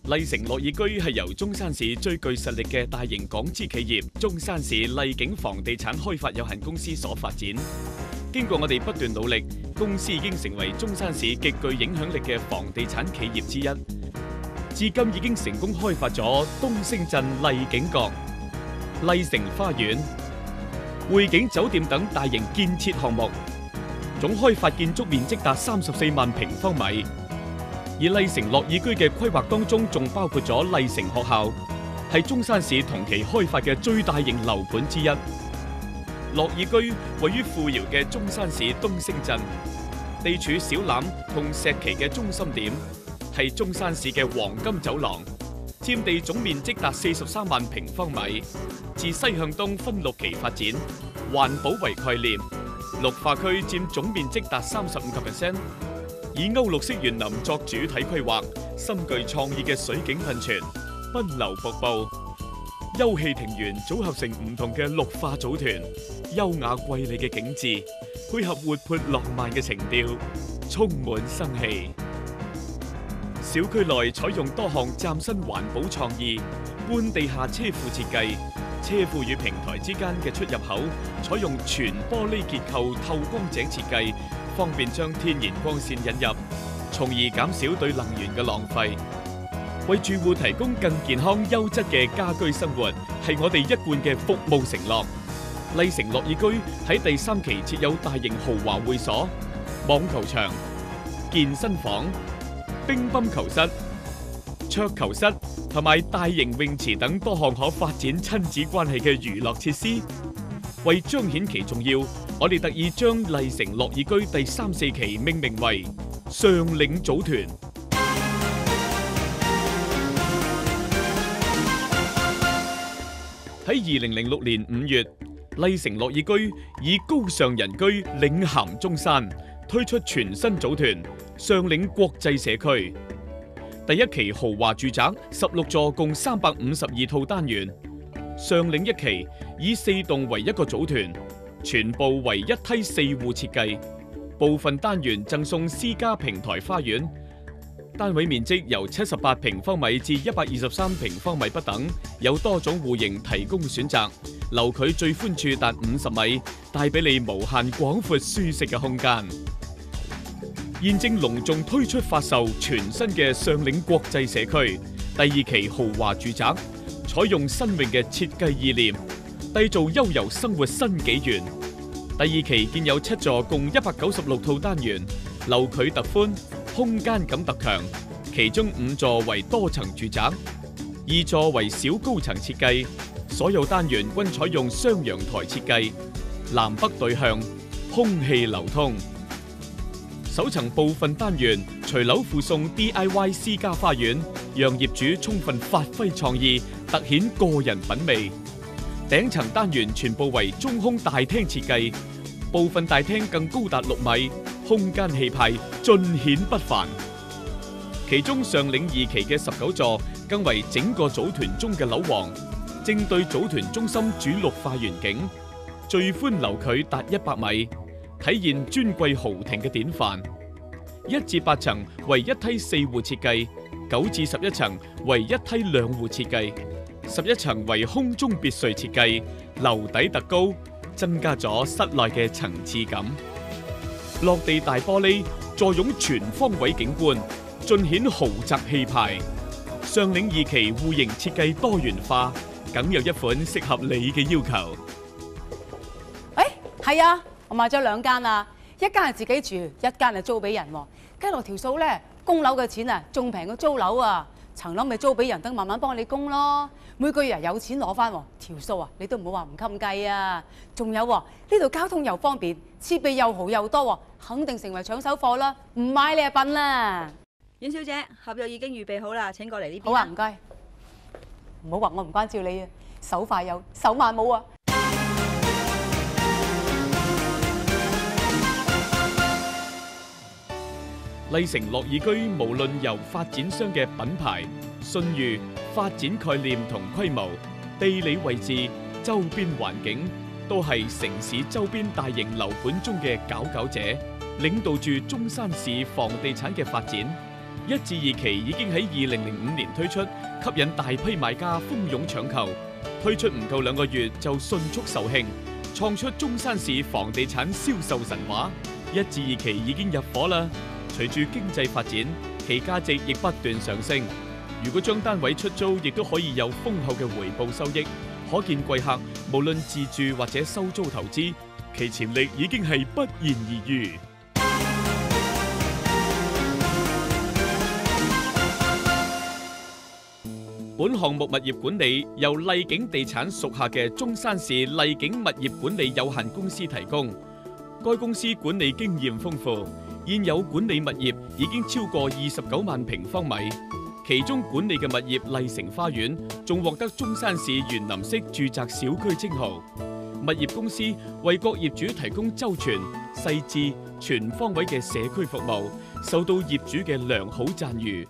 麗城樂爾居係由中山市最具實力嘅大型港資企業中山市麗景房地產開發有限公司所發展。經過我哋不斷努力，公司已經成為中山市極具影響力嘅房地產企業之一。至今已經成功開發咗東星鎮麗景閣、麗城花園、匯景酒店等大型建設項目，總開發建築面積達34萬平方米。而麗城樂爾居嘅規劃當中，仲包括咗麗城學校，係中山市同期開發嘅最大型樓盤之一。樂爾居位於富饒嘅中山市東星鎮，地處小欖同石岐嘅中心點，係中山市嘅黃金走廊，佔地總面積達43萬平方米。自西向東分6期發展，環保為概念，綠化區佔總面積達35%。以歐陸式園林作主體規劃，深具創意嘅水景噴泉、奔流瀑布、休憩庭園組合成唔同嘅綠化組團，優雅瑰麗嘅景致，配合活潑浪漫嘅情調，充滿生氣。小區內採用多項嶄新環保創意，半地下車庫設計，車庫與平台之間嘅出入口採用全玻璃結構透光井設計，方便將天然光線引入，從而減少對能源嘅浪費。為住戶提供更健康優質嘅家居生活，係我哋一貫嘅服務承諾。麗城樂爾居喺第3期設有大型豪華會所、網球場、健身房、乒乓球室、桌球室同埋大型泳池等多項可發展親子關係嘅娛樂設施。為彰顯其重要，我哋特意將麗城樂爾居第3、4期命名為上領組團。喺2006年5月，麗城樂爾居以高尚人居領銜中山，推出全新組團上領國際社區。第1期豪華住宅16座，共352套單元。上領1期以4棟為一個組團，全部為一梯4戶設計，部分單元贈送私家平台花園。單位面積由78平方米至123平方米不等，有多種戶型提供選擇。樓距最寬處達50米，帶俾你無限廣闊舒適嘅空間。現正隆重推出發售全新嘅上領國際社區第2期豪華住宅，採用新穎嘅設計意念，締造悠遊生活新紀元。第2期建有7座，共196套單元，樓距特寬，空間感特強。其中5座為多層住宅，2座為小高層設計。所有單元均採用雙陽台設計，南北對向，空氣流通。首層部分單元隨樓附送 DIY 私家花園，讓業主充分發揮創意，凸顯個人品味。頂層單元全部為中空大廳設計，部分大廳更高達6米，空間氣派盡顯不凡。其中上領2期嘅19座更為整個組團中嘅樓王，正對組團中心主綠化園景，最寬樓距達100米，體現尊貴豪庭嘅典範。1至8層為一梯4戶設計，9至11層為一梯2戶設計，11層為空中別墅設計，樓底特高，增加咗室內嘅層次感。落地大玻璃坐擁全方位景觀，盡顯豪宅氣派。上領2期戶型設計多元化，梗有一款適合你嘅要求。 係啊，我買咗2間啊，一間係自己住，一間係租俾人喎。計落條數咧，供樓嘅錢啊，仲平過租樓啊。層樓咪租俾人，等慢慢幫你供咯。每個月有錢攞翻喎，條數啊，你都唔好話唔襟計啊。仲有喎，呢度交通又方便，設備又好又多喎，肯定成為搶手貨啦。唔買你就笨啦。 阮小姐，合約已經預備好啦，請過嚟呢邊。 好啊，唔該。唔好話我唔關照你啊，手快有，手慢冇啊。 麗城樂爾居無論由發展商嘅品牌、信譽、發展概念同規模、地理位置、周邊環境，都係城市周邊大型樓盤中嘅佼佼者，領導住中山市房地產嘅發展。 1至2期已經喺2005年推出，吸引大批買家蜂擁搶購。推出唔夠2個月就迅速售罄，創出中山市房地產銷售神話。1至2期已經入伙啦。隨住經濟發展，其價值亦不斷上升。如果將單位出租，亦都可以有豐厚嘅回報收益。可見貴客無論自住或者收租投資，其潛力已經係不言而喻。本項目物業管理由麗景地產屬下嘅中山市麗景物業管理有限公司提供。該公司管理經驗豐富，現有管理物業已經超過29萬平方米，其中管理嘅物業麗城花園仲獲得中山市園林式住宅小區稱號。物業公司為各業主提供周全、細緻、全方位嘅社區服務，受到業主嘅良好讚譽。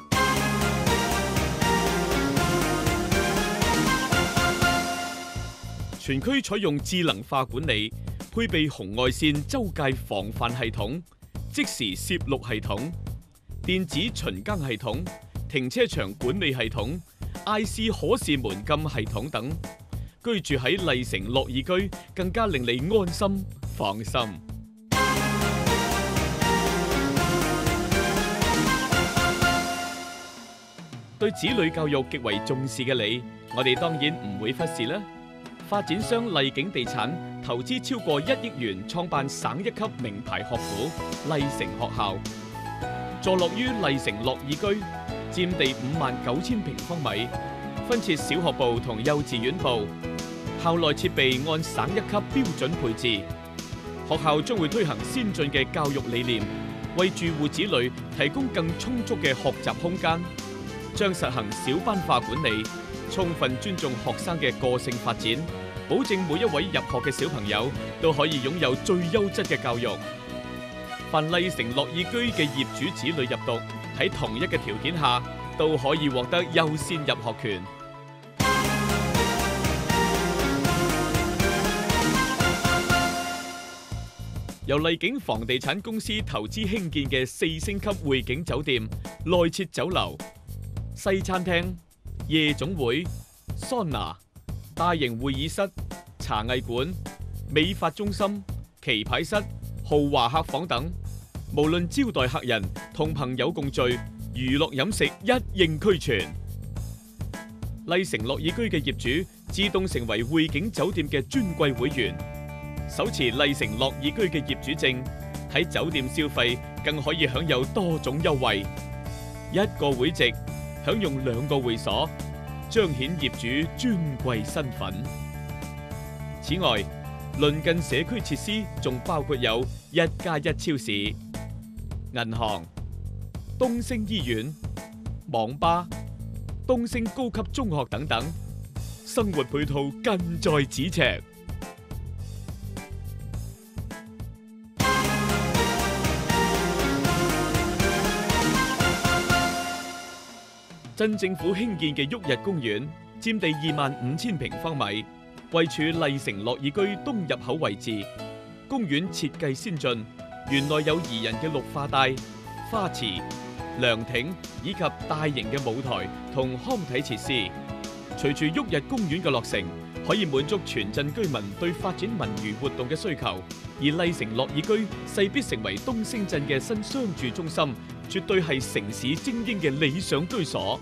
全區採用智能化管理，配備紅外線周界防範系統、即時攝錄系統、電子巡更系統、停車場管理系統、IC 可視門禁系統等。居住喺麗城樂意居，更加令你安心放心。對子女教育極為重視嘅你，我哋當然唔會忽視啦。發展商麗景地產投資超過1億元創辦省1級名牌學府麗城學校，坐落於麗城樂意居，佔地59000平方米，分設小學部同幼稚園部，校內設備按省1級標準配置。學校將會推行先進嘅教育理念，為住戶子女提供更充足嘅學習空間，將實行小班化管理，充分尊重學生嘅個性發展，保證每一位入學嘅小朋友都可以擁有最優質嘅教育。凡麗城樂意居嘅業主子女入讀，喺同一嘅條件下，都可以獲得優先入學權。由麗景房地產公司投資興建嘅4星級匯景酒店，內設酒樓、西餐廳、夜總會、桑拿、大型會議室、茶藝館、美髮中心、棋牌室、豪華客房等，無論招待客人、同朋友共聚、娛樂飲食一應俱全。麗城樂意居嘅業主自動成為匯景酒店嘅尊貴會員，手持麗城樂意居嘅業主證，喺酒店消費更可以享有多種優惠。1個會籍享用2個會所，彰顯業主尊貴身份。此外，鄰近社區設施仲包括有1+1超市、銀行、東升醫院、網吧、東升高級中學等等，生活配套近在咫尺。鎮政府興建嘅旭日公園，佔地25000平方米，位處麗城樂意居東入口位置。公園設計先進，園內有宜人嘅綠化帶、花池、涼亭以及大型嘅舞台同康體設施。隨住旭日公園嘅落成，可以滿足全鎮居民對發展文娛活動嘅需求。而麗城樂意居勢必成為東升鎮嘅新商住中心，絕對係城市精英嘅理想居所。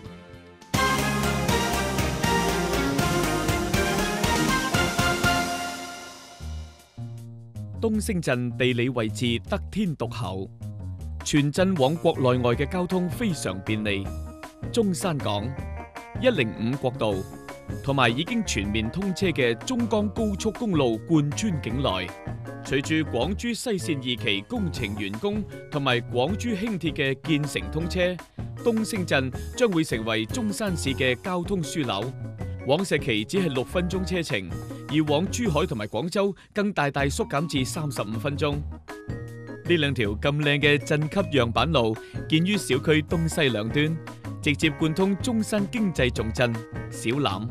東升鎮地理位置得天獨厚，全鎮往國內外嘅交通非常便利。中山港、105國道同埋已經全面通車嘅中江高速公路貫穿境內。隨住廣珠西線2期工程完工同埋廣珠輕鐵嘅建成通車，東升鎮將會成為中山市嘅交通樞紐。往石岐只係6分鐘車程，而往珠海同埋廣州更大大縮減至35分鐘。呢2條咁靚嘅鎮級樣板路，建於小區東西兩端，直接貫通中山經濟重鎮小欖。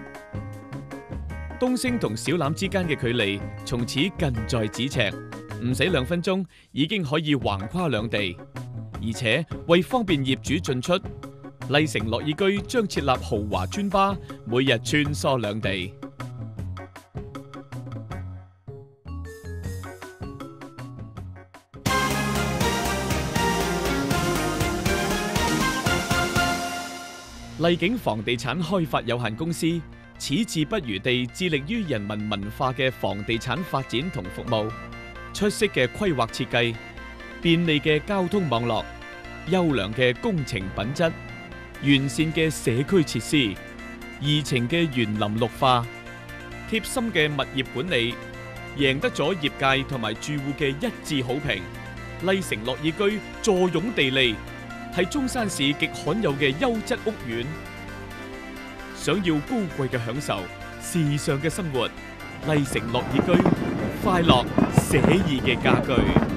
東升同小欖之間嘅距離從此近在咫尺，唔使2分鐘已經可以橫跨兩地。 而且為方便業主進出，麗城樂意居將設立豪華專巴，每日穿梭兩地。麗景房地產開發有限公司矢志不渝地致力於人民文化嘅房地產發展同服務，出色嘅規劃設計、便利嘅交通網絡、優良嘅工程品質、完善嘅社區設施、怡情嘅園林綠化、貼心嘅物業管理，贏得咗業界同埋住戶嘅一致好評。麗城樂意居坐擁地利，係中山市極罕有嘅優質屋苑。想要高貴嘅享受、時尚嘅生活，麗城樂意居，快樂寫意嘅家居。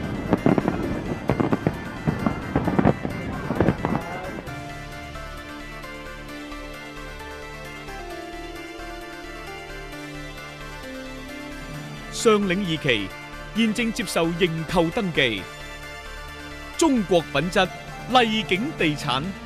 上領二期現正接受認購登記，中國品質麗景地產。